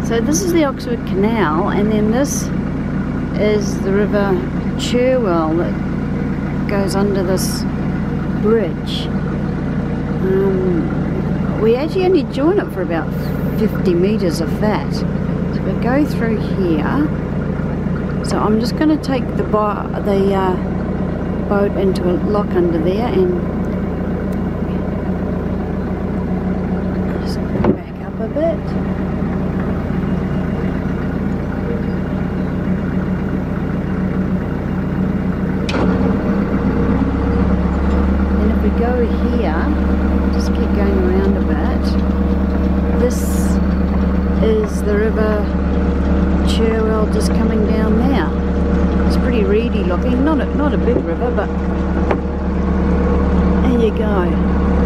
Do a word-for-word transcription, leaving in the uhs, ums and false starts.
So this is the Oxford Canal, and then this is the River Cherwell that goes under this bridge. Um, we actually only join it for about fifty metres of that. So we go through here. So I'm just going to take the, bo the uh, boat into a lock under there and just back up a bit. And if we go here, just keep going around a bit. This is the River Cherwell just coming down there. It's pretty reedy looking, not a, not a big river, but there you go.